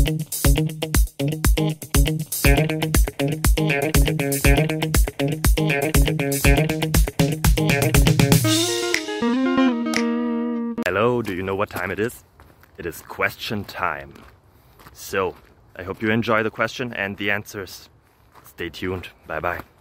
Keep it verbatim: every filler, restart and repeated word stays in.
Hello, do you know what time it is? It is question time. So, I hope you enjoy the question and the answers. Stay tuned. Bye bye.